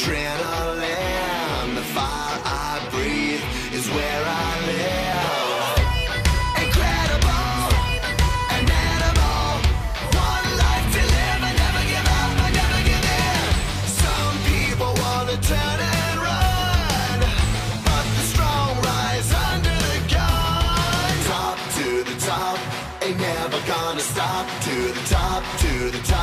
adrenaline. The fire I breathe is where I live. Incredible, an animal, one life to live. I never give up, I never give in. Some people wanna turn and run, but the strong rise under the gun. Top to the top, ain't never gonna stop. To the top, to the top.